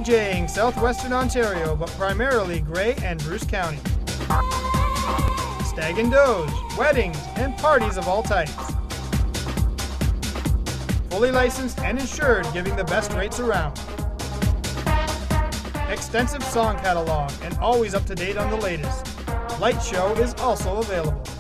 Deejaying southwestern Ontario, but primarily Grey and Bruce County. Stag and does, weddings, and parties of all types. Fully licensed and insured, giving the best rates around. Extensive song catalog and always up to date on the latest. Light show is also available.